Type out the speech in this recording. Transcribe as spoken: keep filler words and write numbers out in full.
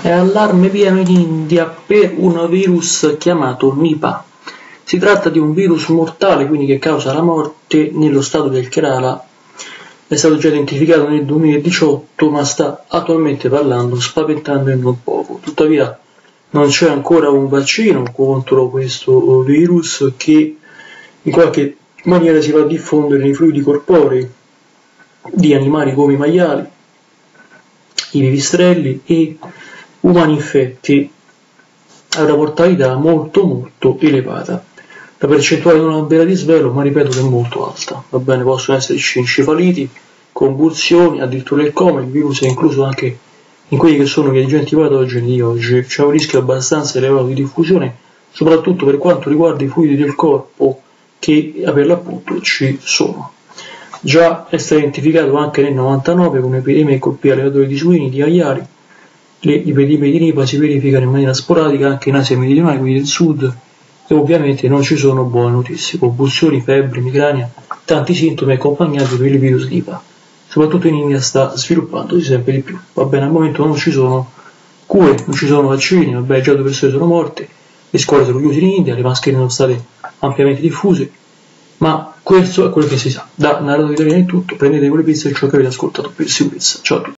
È allarme pieno in India per un virus chiamato Nipah. Si tratta di un virus mortale, quindi che causa la morte nello stato del Kerala. È stato già identificato nel duemiladiciotto, ma sta attualmente parlando, spaventando e non poco. Tuttavia non c'è ancora un vaccino contro questo virus che in qualche maniera si va a diffondere nei fluidi corporei di animali come i maiali, i pipistrelli e umani infetti a una mortalità molto molto elevata. La percentuale non è vera di svelo, ma ripeto che è molto alta. Va bene, possono esserci encefaliti, convulsioni, addirittura il coma. Il virus è incluso anche in quelli che sono gli agenti patogeni di oggi. C'è un rischio abbastanza elevato di diffusione, soprattutto per quanto riguarda i fluidi del corpo che per l'appunto ci sono. Già è stato identificato anche nel novantanove come epidemia che colpì allevatori di suini, di aiali. Le epidemie di Nipah si verificano in maniera sporadica anche in Asia meridionale, quindi del sud, e ovviamente non ci sono buone notizie. Convulsioni, febbri, migrania, tanti sintomi accompagnati per il virus Nipah. Soprattutto in India sta sviluppandosi sempre di più. Va bene, al momento non ci sono cure, non ci sono vaccini, vabbè, già due persone sono morte, le scuole sono chiuse in India, le mascherine sono state ampiamente diffuse, ma questo è quello che si sa. Da Narrato Italiano è tutto, prendete quelle pizze e ciò che avete ascoltato per sicurezza. Ciao a tutti.